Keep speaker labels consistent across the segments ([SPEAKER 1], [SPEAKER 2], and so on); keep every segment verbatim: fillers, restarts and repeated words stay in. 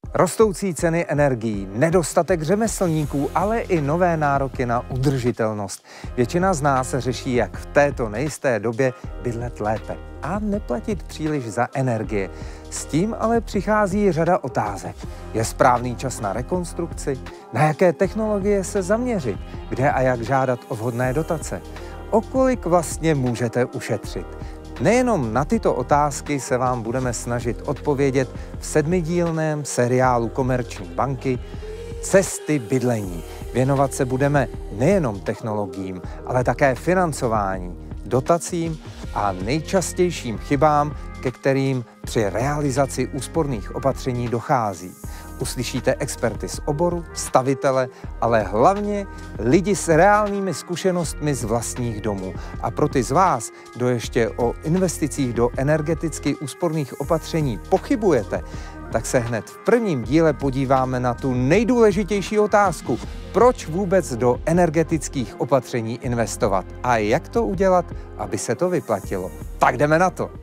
[SPEAKER 1] Rostoucí ceny energií, nedostatek řemeslníků, ale i nové nároky na udržitelnost. Většina z nás řeší, jak v této nejisté době bydlet lépe a neplatit příliš za energie. S tím ale přichází řada otázek. Je správný čas na rekonstrukci? Na jaké technologie se zaměřit? Kde a jak žádat o vhodné dotace? O kolik vlastně můžete ušetřit? Nejenom na tyto otázky se vám budeme snažit odpovědět v sedmidílném seriálu Komerční banky Cesty bydlení. Věnovat se budeme nejenom technologiím, ale také financování, dotacím a nejčastějším chybám, ke kterým při realizaci úsporných opatření dochází. Uslyšíte experty z oboru, stavitele, ale hlavně lidi s reálnými zkušenostmi z vlastních domů. A pro ty z vás, kdo ještě o investicích do energeticky úsporných opatření pochybujete, tak se hned v prvním díle podíváme na tu nejdůležitější otázku. Proč vůbec do energetických opatření investovat? A jak to udělat, aby se to vyplatilo? Tak jdeme na to!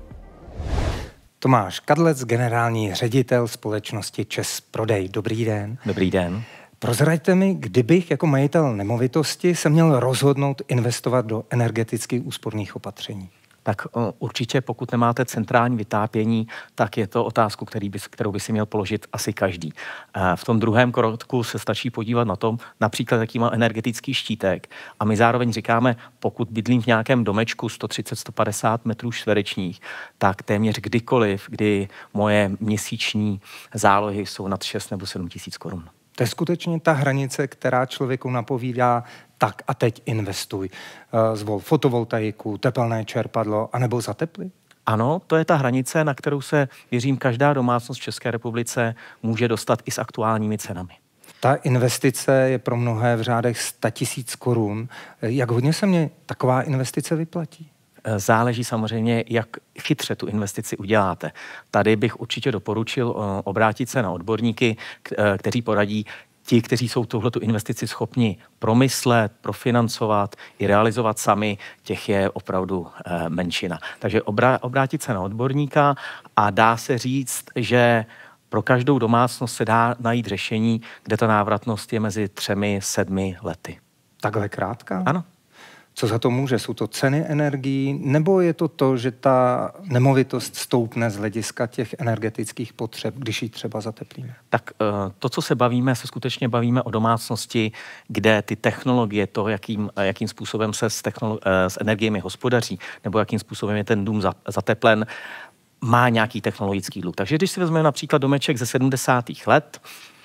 [SPEAKER 1] Tomáš Kadlec, generální ředitel společnosti ČEZ Prodej. Dobrý den.
[SPEAKER 2] Dobrý den.
[SPEAKER 1] Prozraďte mi, kdybych jako majitel nemovitosti se měl rozhodnout investovat do energeticky úsporných opatření.
[SPEAKER 2] Tak určitě, pokud nemáte centrální vytápění, tak je to otázku, který by, kterou by si měl položit asi každý. V tom druhém kroku se stačí podívat na tom, například jaký má energetický štítek. A my zároveň říkáme, pokud bydlím v nějakém domečku sto třicet až sto padesát metrů čtverečních, tak téměř kdykoliv, kdy moje měsíční zálohy jsou nad šest nebo sedm tisíc korun.
[SPEAKER 1] To je skutečně ta hranice, která člověku napovídá, tak a teď investuj. Zvol fotovoltaiku, tepelné čerpadlo, anebo zatepli?
[SPEAKER 2] Ano, to je ta hranice, na kterou se, věřím, každá domácnost v České republice může dostat i s aktuálními cenami.
[SPEAKER 1] Ta investice je pro mnohé v řádech sta tisíc korun. Jak hodně se mě taková investice vyplatí?
[SPEAKER 2] Záleží samozřejmě, jak chytře tu investici uděláte. Tady bych určitě doporučil obrátit se na odborníky, kteří poradí, ti, kteří jsou tuhletu investici schopni promyslet, profinancovat i realizovat sami, těch je opravdu e, menšina. Takže obrá, obrátit se na odborníka a dá se říct, že pro každou domácnost se dá najít řešení, kde ta návratnost je mezi třemi, sedmi lety.
[SPEAKER 1] Takhle krátká?
[SPEAKER 2] Ano.
[SPEAKER 1] Co za to může? Jsou to ceny energií, nebo je to to, že ta nemovitost stoupne z hlediska těch energetických potřeb, když ji třeba zateplíme?
[SPEAKER 2] Tak to, co se bavíme, se skutečně bavíme o domácnosti, kde ty technologie, to, jakým, jakým způsobem se s, s energiemi hospodaří, nebo jakým způsobem je ten dům zateplen, má nějaký technologický dluh. Takže když si vezmeme například domeček ze sedmdesátých let,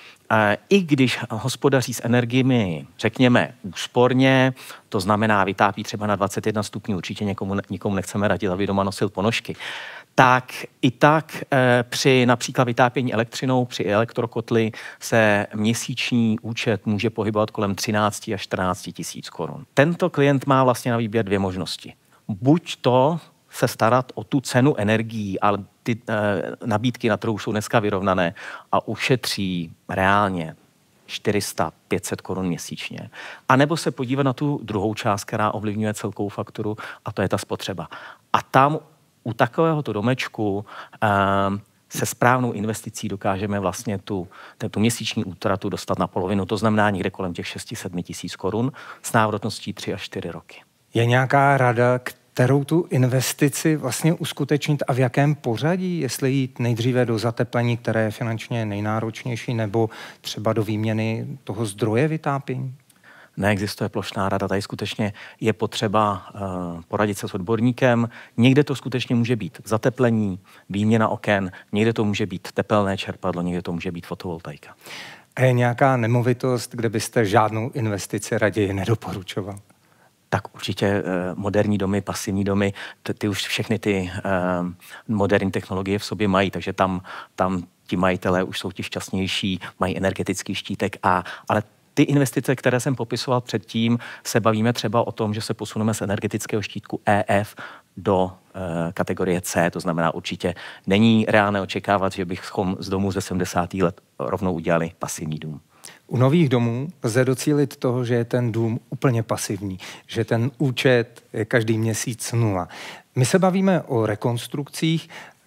[SPEAKER 2] i když hospodaří s energiemi, řekněme, úsporně, to znamená vytápí třeba na dvacet jedna stupňů, určitě někomu, nikomu nechceme radit, aby doma nosil ponožky, tak i tak e, při například vytápění elektřinou, při elektrokotli se měsíční účet může pohybovat kolem třináct až čtrnáct tisíc korun. Tento klient má vlastně na výběr dvě možnosti. Buď to se starat o tu cenu energií, ale ty e, nabídky na trhu jsou dneska vyrovnané a ušetří reálně čtyři sta, pět set korun měsíčně. A nebo se podívat na tu druhou část, která ovlivňuje celkovou fakturu, a to je ta spotřeba. A tam u takovéhoto domečku e, se správnou investicí dokážeme vlastně tu, tu měsíční útratu dostat na polovinu, to znamená někde kolem těch šest sedm tisíc korun s návratností tři až čtyři roky.
[SPEAKER 1] Je nějaká rada, kterou tu investici vlastně uskutečnit a v jakém pořadí, jestli jít nejdříve do zateplení, které je finančně nejnáročnější, nebo třeba do výměny toho zdroje vytápění?
[SPEAKER 2] Neexistuje plošná rada, tady skutečně je potřeba uh, poradit se s odborníkem. Někde to skutečně může být zateplení, výměna oken, někde to může být tepelné čerpadlo, někde to může být fotovoltaika.
[SPEAKER 1] A je nějaká nemovitost, kde byste žádnou investici raději nedoporučoval?
[SPEAKER 2] Tak určitě eh, moderní domy, pasivní domy, ty, ty už všechny ty eh, moderní technologie v sobě mají, takže tam, tam ti majitelé už jsou ti šťastnější, mají energetický štítek, a, ale ty investice, které jsem popisoval předtím, se bavíme třeba o tom, že se posuneme z energetického štítku E F do e, kategorie C, to znamená určitě není reálné očekávat, že bychom z domu ze sedmdesátých let rovnou udělali pasivní dům.
[SPEAKER 1] U nových domů lze docílit toho, že je ten dům úplně pasivní, že ten účet je každý měsíc nula. My se bavíme o rekonstrukcích.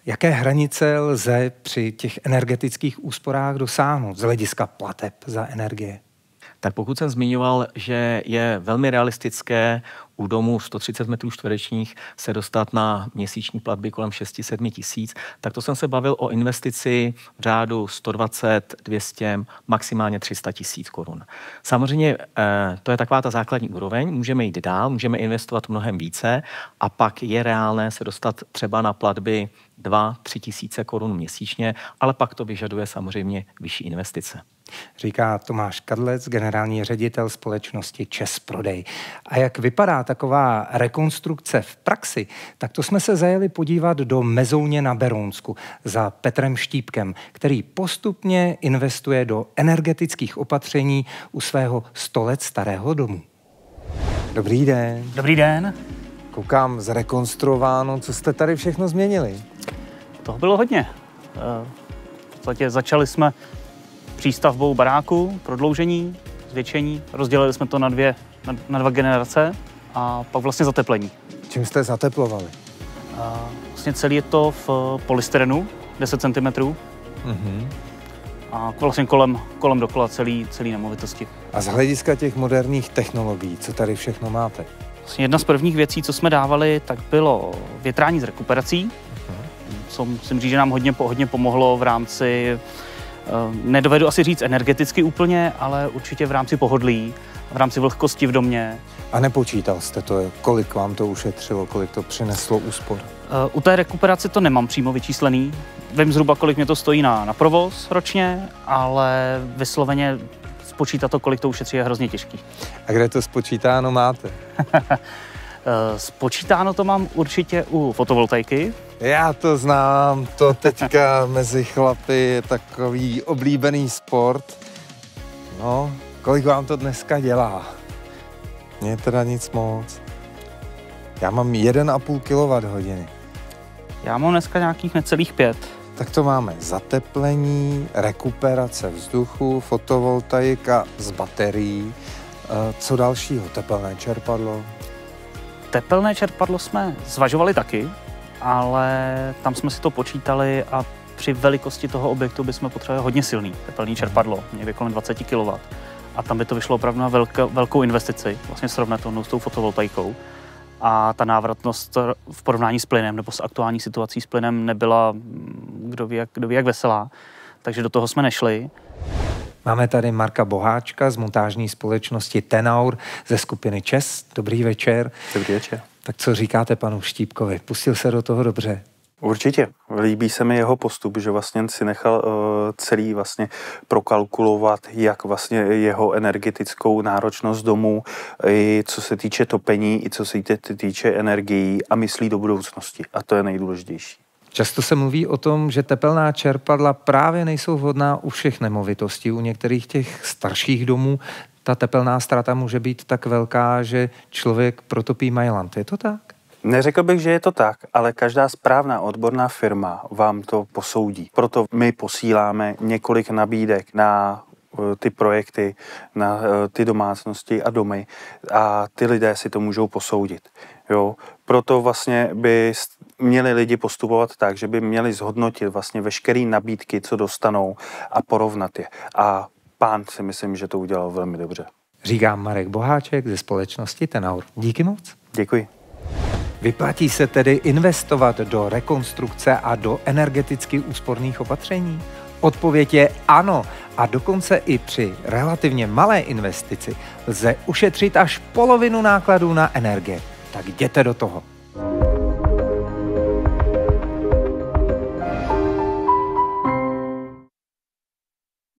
[SPEAKER 1] Jaké hranice lze při těch energetických úsporách dosáhnout z hlediska plateb za energie?
[SPEAKER 2] Tak pokud jsem zmiňoval, že je velmi realistické u domu sto třicet metrů čtverečních se dostat na měsíční platby kolem šest sedm tisíc, tak to jsem se bavil o investici v řádu sto dvacet, dvě stě, maximálně tři sta tisíc korun. Samozřejmě to je taková ta základní úroveň, můžeme jít dál, můžeme investovat mnohem více a pak je reálné se dostat třeba na platby dva, tři tisíce korun měsíčně, ale pak to vyžaduje samozřejmě vyšší investice.
[SPEAKER 1] Říká Tomáš Kadlec, generální ředitel společnosti ČEZ Prodej. A jak vypadá taková rekonstrukce v praxi, tak to jsme se zajeli podívat do Mezouně na Berounsku za Petrem Štípkem, který postupně investuje do energetických opatření u svého sto let starého domu. Dobrý den.
[SPEAKER 3] Dobrý den.
[SPEAKER 1] Koukám, zrekonstruováno, co jste tady všechno změnili?
[SPEAKER 3] Toho bylo hodně. V podstatě začali jsme přístavbou baráku, prodloužení, zvětšení, rozdělili jsme to na, dvě, na, na dva generace a pak vlastně zateplení.
[SPEAKER 1] Čím jste zateplovali?
[SPEAKER 3] A vlastně celý je to v polystyrenu, deset centimetrů.
[SPEAKER 1] Mm-hmm.
[SPEAKER 3] A vlastně kolem, kolem dokola celý, celý nemovitosti.
[SPEAKER 1] A z hlediska těch moderních technologií, co tady všechno máte?
[SPEAKER 3] Vlastně jedna z prvních věcí, co jsme dávali, tak bylo větrání s rekuperací, uh-huh. co musím říct, že nám hodně, hodně pomohlo v rámci, nedovedu asi říct energeticky úplně, ale určitě v rámci pohodlí, v rámci vlhkosti v domě.
[SPEAKER 1] A nepočítal jste to, kolik vám to ušetřilo, kolik to přineslo úspor?
[SPEAKER 3] U té rekuperace to nemám přímo vyčíslený. Vím zhruba, kolik mě to stojí na, na provoz ročně, ale vysloveně spočítat to, kolik to ušetří, je hrozně těžký.
[SPEAKER 1] A kde to spočítáno máte?
[SPEAKER 3] Spočítáno to mám určitě u fotovoltaiky.
[SPEAKER 1] Já to znám, to teďka mezi chlapy je takový oblíbený sport. No, kolik vám to dneska dělá? Mně teda nic moc. Já mám jeden a půl kilowatthodiny.
[SPEAKER 3] Já mám dneska nějakých necelých pět.
[SPEAKER 1] Tak to máme zateplení, rekuperace vzduchu, fotovoltaika z baterií. Co dalšího? Tepelné čerpadlo?
[SPEAKER 3] Tepelné čerpadlo jsme zvažovali taky, ale tam jsme si to počítali a při velikosti toho objektu bychom potřebovali hodně silný tepelné čerpadlo, někde kolem dvacet kilowattů. A tam by to vyšlo opravdu na velkou, velkou investici, vlastně srovnatelnou s tou fotovoltaikou. A ta návratnost v porovnání s plynem nebo s aktuální situací s plynem nebyla kdo ví jak, kdo ví jak veselá, takže do toho jsme nešli.
[SPEAKER 1] Máme tady Marka Boháčka z montážní společnosti Tenaur ze skupiny ČEZ. Dobrý večer.
[SPEAKER 4] Dobrý večer.
[SPEAKER 1] Tak co říkáte panu Štípkovi? Pustil se do toho dobře?
[SPEAKER 4] Určitě. Líbí se mi jeho postup, že vlastně si nechal uh, celý vlastně prokalkulovat, jak vlastně jeho energetickou náročnost domů, i co se týče topení, i co se týče energií a myslí do budoucnosti. A to je nejdůležitější.
[SPEAKER 1] Často se mluví o tom, že tepelná čerpadla právě nejsou vhodná u všech nemovitostí. U některých těch starších domů ta tepelná ztráta může být tak velká, že člověk protopí majlant. Je to tak?
[SPEAKER 4] Neřekl bych, že je to tak, ale každá správná odborná firma vám to posoudí. Proto my posíláme několik nabídek na ty projekty, na ty domácnosti a domy a ty lidé si to můžou posoudit. Jo? Proto vlastně by měli lidi postupovat tak, že by měli zhodnotit vlastně veškeré nabídky, co dostanou a porovnat je. A pán si myslím, že to udělal velmi dobře.
[SPEAKER 1] Říká Marek Boháček ze společnosti Tenaur. Díky moc.
[SPEAKER 4] Děkuji.
[SPEAKER 1] Vyplatí se tedy investovat do rekonstrukce a do energeticky úsporných opatření? Odpověď je ano a dokonce i při relativně malé investici lze ušetřit až polovinu nákladů na energie. Tak jděte do toho.